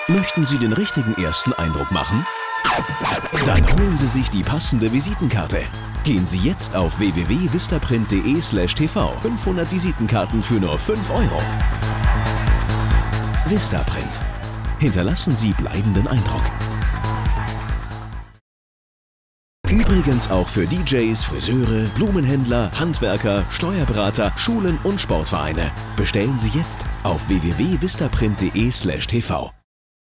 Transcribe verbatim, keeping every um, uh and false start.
Möchten Sie den richtigen ersten Eindruck machen? Dann holen Sie sich die passende Visitenkarte. Gehen Sie jetzt auf w w w punkt vistaprint punkt de slash t v. fünfhundert Visitenkarten für nur fünf Euro. Vistaprint. Hinterlassen Sie bleibenden Eindruck. Übrigens auch für D Js, Friseure, Blumenhändler, Handwerker, Steuerberater, Schulen und Sportvereine. Bestellen Sie jetzt auf w w w punkt vistaprint punkt de slash t v.